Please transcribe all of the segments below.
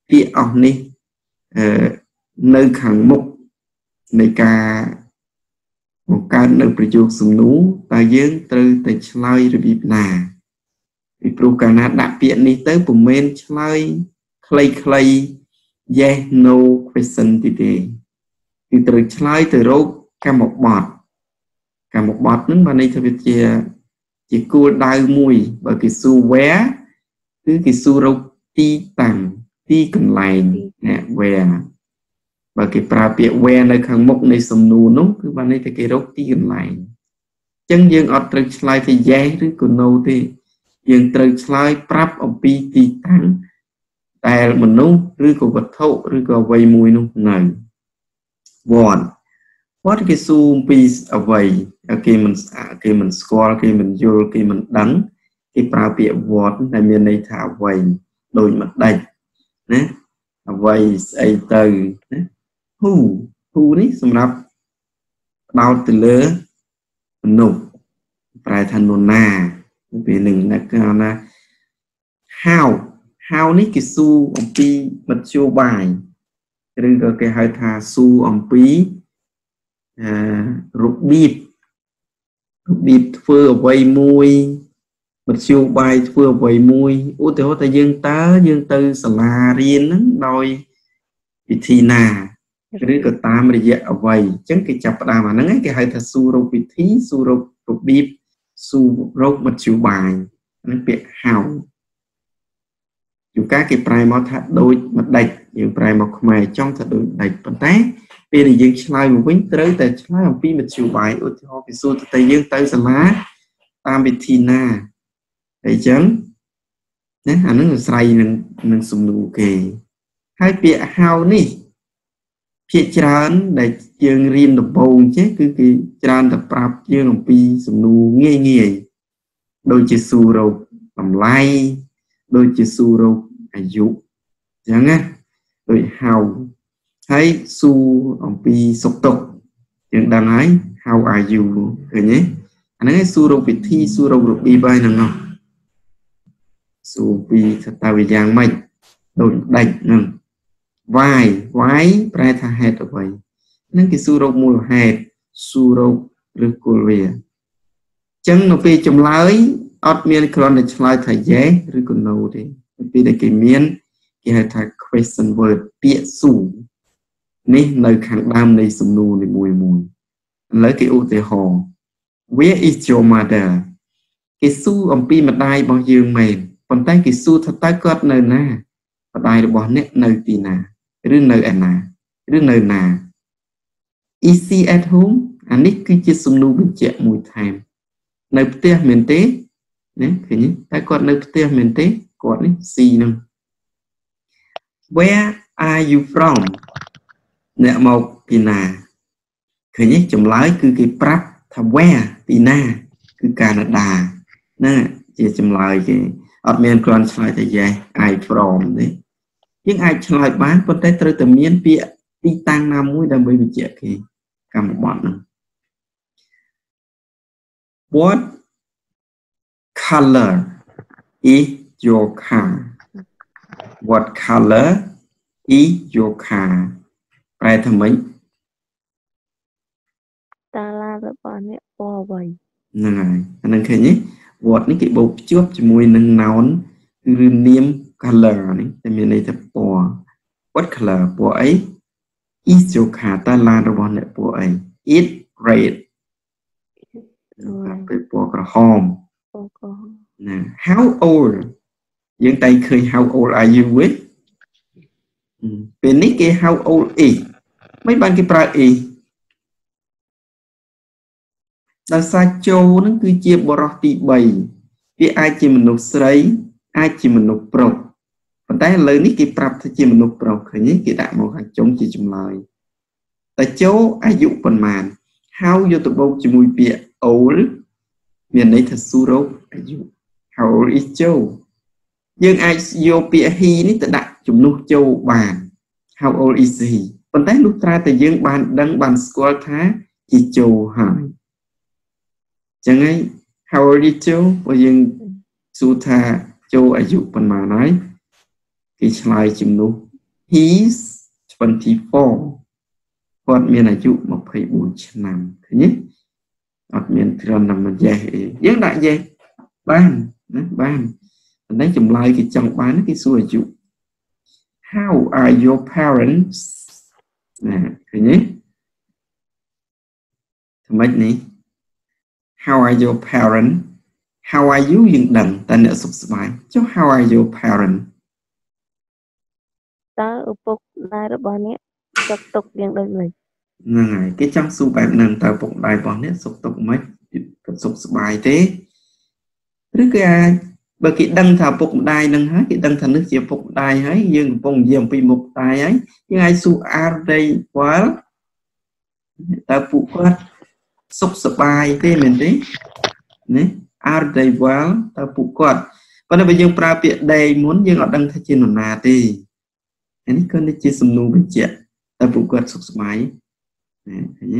ពាក្យអស់នេះនៅខាងមុខនៃការបង្កើតនៅប្រយោគសំណួរតើយើងត្រូវតែឆ្លើយរបៀបណាពីព្រោះកាលណាដាក់ពាក្យនេះទៅពុំមែនឆ្លើយខ្លីៗ yes no question ទេគឺត្រូវឆ្លើយទៅរកកម្មបទហ្នឹងបានន័យថាវាជាគោលដៅមួយបើគេសួរ where គឺគេសួររកទីតាំងទីកន្លែងណា where បើគេប្រើពាក្យ where នៅខាងមុខនៃសំណួរនោះគឺបានន័យថាគេរកទីកន្លែងអញ្ចឹងយើងអត់ត្រូវឆ្លើយថា yes ឬក៏ no ទេយើងត្រូវឆ្លើយប្រាប់អំពីទីតាំងដែលមនុស្សឬក៏វត្ថុឬក៏អ្វីមួយនោះនៅ what គេសួរអំពីអ្វីគេមិនស្គាល់គេមិនយល់គេមិនដឹងគេប្រើពាក្យ what ដែលមានន័យថាអ្វីដូចមិនដាច់ណាអ្វីស្អីទៅណា who នេះសម្រាប់ផ្ដោតទៅលើមនុស្សប្រែថានរណាពេលនឹងគេហៅណា how នេះគេសួរអំពីមធ្យោបាយឬក៏គេហៅថាសួរអំពីរបៀបធ្វើអ្វីមួយមធ្យោបាយធ្វើអ្វីមួយឧទាហរណ៍ថាយើងទៅសាលារៀនហ្នឹងដោយវិធីណាឬក៏តាមរយៈអ្វីអញ្ចឹងគេចាប់ផ្ដើមអាហ្នឹងគេហៅថាសួររកវិធីសួររករបៀបសួររកមធ្យោបាយហ្នឹងពាក្យ how ជួនកាលគេប្រែមកថាដូចមិនដាច់យើងប្រែមកខ្មែរចង់ថាដូចដាច់ប៉ុន្តែពេលដែលយើងឆ្លើយមកវិញត្រូវតែឆ្លើយអំពីមធ្យោបាយឧទាហរណ៍គេសួរទៅយើងទៅសាលាតាមវិធីណាអញ្ចឹងណាអានឹងអាស្រ័យនឹងសំណួរគេហើយពាក្យ how នេះភាគច្រើនដែលយើងរៀនដំបូងចេះគឺគេច្រើនតែប្រាប់យើងអំពីសំណួរងាយដូចជាសួររកតម្លៃដូចជាសួររកអាយុអញ្ចឹងណាដូច how ហើយសួរអំពីសុខទុក្ខយើងដឹងហើយ how are you ឃើញទេអាហ្នឹងឯងសួររកវិធីសួររករបៀបហើយហ្នឹងសួរពីថាតើវាយ៉ាងម៉េចដូចដាច់ហ្នឹង why ប្រែថាហេតុអ្វីហ្នឹងគេសួររកមូលហេតុសួររកឬគល់វាអញ្ចឹងនៅពេលចម្លើយអត់មានគ្រាន់តែឆ្លើយថា yes ឬក៏ no ទេពេលដែលគេមានគេហៅថា question word ពាក្យសួរនេះនៅខាងដើមនៃសំណួរនីមួយៗឥឡូវគេឧទាហរណ៍ where is your mother គេសួរអំពីម្ដាយរបស់យើងមែនប៉ុន្តែគេសួរថាតើគាត់នៅណាម្ដាយរបស់អ្នកនៅទីណាឬនៅឯណាឬនៅណា is she at home អានេះគឺជាសំណួរបញ្ជាក់មួយថែមនៅផ្ទះមែនទេណាឃើញតែគាត់នៅផ្ទះមែនទេគាត់នេះ C ហ្នឹង where are you from អ្នកមកពីណាឃើញទេចម្លើយគឺគេប្រាប់ថា where ពីណាគឺកាណាដាណាជាចម្លើយគេអត់មានគ្រាន់ឆ្លើយថា yes I from ទេយើងអាចឆ្លើយបានប៉ុន្តែត្រូវតែមានពាក្យទីតាំងណាមួយដើម្បីបញ្ជាក់គេកម្មបត្តិហ្នឹង What color is your car What color is your car ប្រែថាម៉េចតាឡារបស់អ្នកពណ៌អ្វីហ្នឹងហើយអានឹងឃើញទេ what នេះគេបូកភ្ជាប់ជាមួយនឹង noun គឺនាម color នេះតែមានន័យថាពណ៌ What color ពណ៌អី is your car តាឡារបស់អ្នកពណ៌អី It red ពេលពណ៌ក្រហមណា How old យើងតែឃើញ How old are you វិញពេលនេះគេ How old is មិនបានគេប្រើ is ដោយសារចូលនឹងគឺជាបរិះទី3វាអាចជាមនុស្សស្រីអាចជាមនុស្សប្រុសប៉ុន្តែឥឡូវនេះគេប្រាប់ថាជាមនុស្សប្រុសឃើញទេគេដាក់មកខាងចុងជាចម្លើយតែចូលអាយុប៉ុន្មាន How យកទៅបូកជាមួយពាក្យ old មានន័យថាសួររកអាយុ How old is Joe យើងអាចយកពាក្យ he នេះទៅដាក់ជំនួសចូលបាន How old is he ប៉ុន្តែលុះត្រាតែយើងបានដឹងបានស្គាល់ថាជាចូលហើយចឹងហើយ How old is Joe បើយើងសួរថាចូលអាយុប៉ុន្មានហើយគេឆ្លើយជំនួស he's 24 គាត់មានអាយុ24ឆ្នាំឃើញទេអត់មានត្រឹមតែមិន yes អីយើងដាក់ yes បានណាបានប៉ុន្តែចម្លើយគេចង់បានគេសួរអាយុ how are your parents ណាឃើញទេថ្មិចនេះ how are your parents how are you យើងដឹងតែអ្នកសុខសប្បាយចុះ how are your parents តើឪពុកម្ដាយរបស់អ្នកសុខទុក្ខយ៉ាងដូចម្តេចហ្នឹងហើយគេចង់សួរបែបហ្នឹងតើឪពុកម្ដាយរបស់អ្នកសុខទុក្ខមិនគាត់សុខសប្បាយទេឬក៏អាចបើគេដឹងថាឪពុកម្ដាយហ្នឹងហើយគេដឹងថានេះជាឪពុកម្ដាយហើយយើងកំពុងនិយាយអំពីមុខម្ដាយហើយយើងអាចសួរ are they well តើពួកគាត់សុខសប្បាយទេមែនទេណា are they well តើពួកគាត់ប៉ុន្តែបើយើងប្រើពាក្យ they មុនយើងអត់ដឹងថាជានរណាទេនេះគឺជាសំណួរបញ្ជាក់តើពួកគាត់សុខសប្បាយឃើញទេ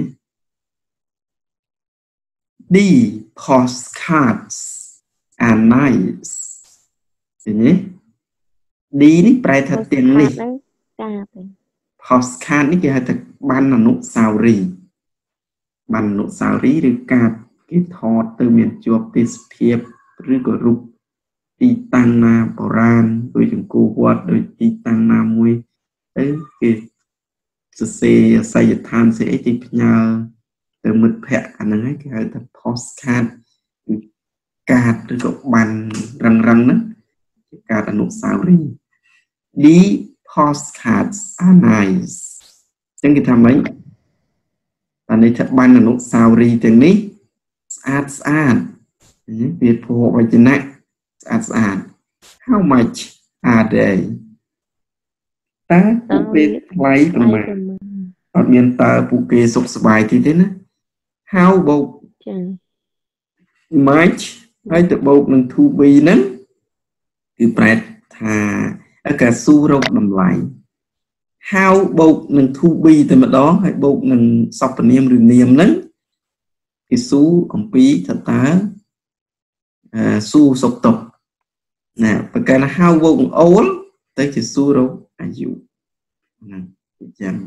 D postcards are nice ឃើញទេ D នេះប្រែថាទាំងនេះការទេ postcard នេះគេហៅថាបានអនុស្សាវរីយ៍បានអនុស្សាវរីយ៍ឬកាតគេថតទៅមានជាប់ទេសភាពឬក៏រូបទីតាំងណាបុរាណដូចអង្គរវត្តដូចទីតាំងណាមួយទៅគេសរសេរអាសយដ្ឋានស្អីគេផ្ញើទៅមិត្តភ័ក្តិអាហ្នឹងគេហៅថា postcard គឺកាតឬក៏បានរឹងហ្នឹងជាកាតអនុស្សាវរីយ៍ D postcards are nice ចឹងគេថាម៉េចអានេះថាបានអនុស្សាវរីយ៍ទាំងនេះស្អាតវាពហុវចនៈស្អាត How much are they តើពួកគេថ្លៃប៉ុន្មានអត់មានតើពួកគេសុខសប្បាយទេណា How បូកចា much ហើយទៅបូកនឹង to be ហ្នឹងគឺប្រែថាការសួររកតម្លៃ how បូកនឹង to be តែម្ដងហើយបូកនឹងសព្វនាមឬនាមហ្នឹងគេសួរអំពីថាតើសួរសុខទុក្ខណាប្រការណា how បូកនឹង all ទៅជាសួររកអាយុហ្នឹងអញ្ចឹង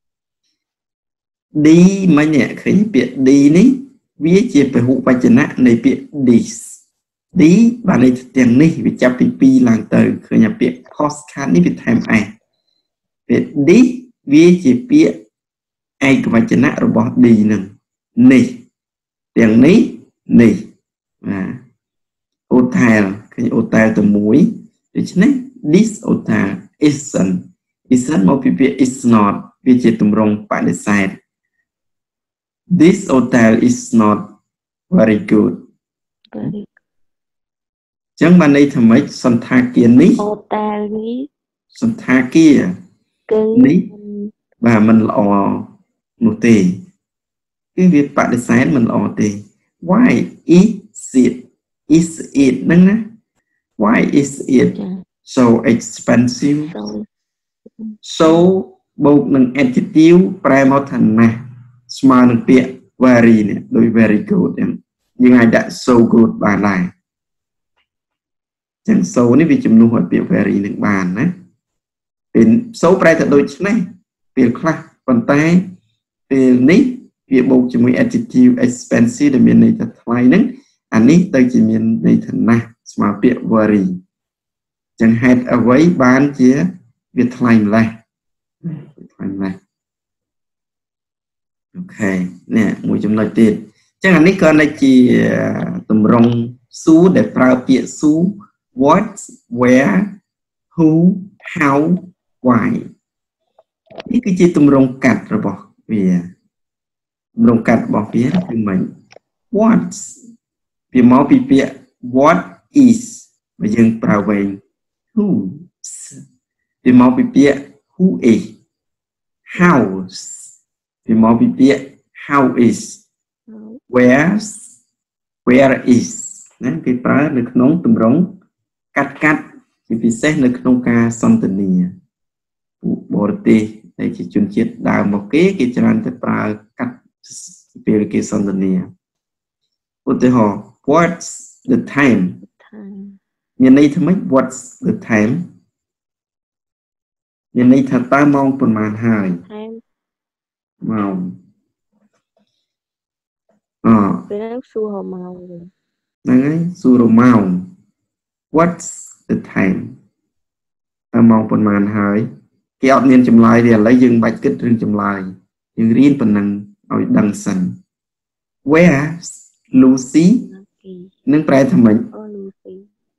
D មិញអ្នកឃើញពាក្យ D នេះវាជាពហុវចនៈនៃពាក្យ this D បានន័យថាទាំងនេះវាចាប់ពី2ឡើងទៅឃើញពាក្យ postcard នេះវាថែម s ពាក្យ this វាជាពាក្យឯកវចនៈរបស់ D នឹងនេះទាំងនេះនេះបាទ hotel ឃើញ hotel តែមួយដូច្នេះ this hotel isn't មកពីពាក្យ is not វាជាទម្រង់បដិសេធ this hotel is not very good ចឹងបានន័យថាម៉េចសន្តាគារនេះ hotel នេះសន្តាគារគឺនេះបាទมันល្អនោះទេគឺវាបដិសេធมันល្អទេ why is it ហ្នឹងណា why is it so expensive so បូកនឹង adjective ប្រែមកថាណាស់ស្មើនឹងពាក្យ very នេះដូច very good ហ្នឹងយើងអាចដាក់ so good បានដែរចឹង so នេះវាជំនួសឲ្យពាក្យ very នឹងបានណាពេល so ប្រែថាដូចនេះពេលខ្លះប៉ុន្តែពេលនេះវាបូកជាមួយ adjective expensive ដែលមានន័យថាថ្លៃហ្នឹងអានេះទៅជាមានន័យថាណាស់ស្មើពាក្យ very ចឹងហេតុអ្វីបានជាវាថ្លៃម្ល៉េះអូខេនេះមួយចំណុចទៀតចឹងអានេះក៏នៅជាទម្រង់សួរដែលប្រើពាក្យសួរ what where who how why នេះគឺជាទម្រង់កាត់របស់វាទម្រង់កាត់របស់វាគឺមិន what វាមកពីពាក្យ what is បើយើងប្រើវែង who វាមកពីពាក្យ who is how វាមកពីពាក្យ how is where is ណាគេប្រើនៅក្នុងទម្រង់កាត់ជាពិសេសនៅក្នុងការសន្ទនាពួកបរទេសដែលជាជនជាតិដើមមកគេច្រើនតែប្រើកាត់ពេលគេសន្ទនាឧទាហរណ៍ what's the time មានន័យថាម៉េច what's the time មានន័យថាតើម៉ោងប៉ុន្មានហើយ time ម៉ោងពេលហ្នឹងសួរហៅម៉ោងវិញហ្នឹងហើយសួរម៉ោង what's the time តើម៉ោងប៉ុន្មានហើយគេអត់មានចម្លើយទេឥឡូវយើងបាច់គិតរឿងចម្លើយយើងរៀនប៉ុណ្ណឹងឲ្យដឹងសិន where's Lucy នឹងប្រែថាម៉េច Lucy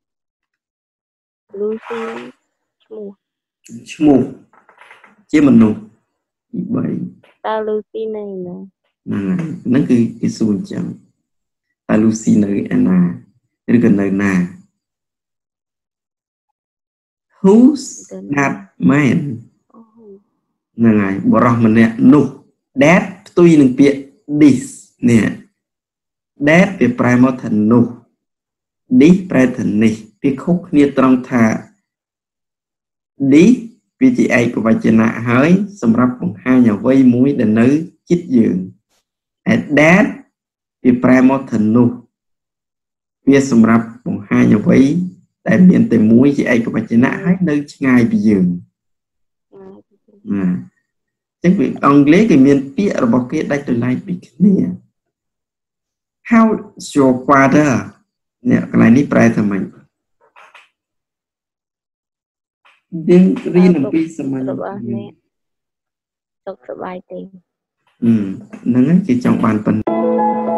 Lucy ឈ្មោះជាមនុស្សទី3 តើ Lucy នៅណាហ្នឹងគឺគេសួរអញ្ចឹងតើ Lucy នៅឯណាឬក៏នៅណា Who's that man ហ្នឹងហើយបរិសម្នាក់នោះ that ផ្ទុយនឹងពាក្យ this នេះ that វាប្រែមកថានោះ this ប្រែថានេះវាខុសគ្នាត្រង់ថា this វាជាឯកវចនៈហើយសម្រាប់បង្ហាញអ្វីមួយដែលនៅជិតយើងឯ that វាប្រែមកថានោះវាសម្រាប់បង្ហាញអ្វីដែលមានតែមួយជាឯកវចនៈហើយនៅឆ្ងាយពីយើងចឹងពីអង់គ្លេសគេមានពាក្យរបស់គេដាច់ដោយឡែកពីគ្នា How's your father នេះកន្លែងនេះប្រែថាម៉េចយើងរៀនអំពីសម័យរបស់អ្នកសុខសប្បាយទេហ្នឹងហើយគេចង់បានប៉ុណ្ណឹង